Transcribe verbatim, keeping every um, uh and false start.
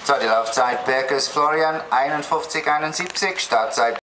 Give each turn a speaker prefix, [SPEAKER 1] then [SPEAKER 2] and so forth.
[SPEAKER 1] So, die Laufzeit Berges Florian einundfünfzig einundsiebzig, Startzeit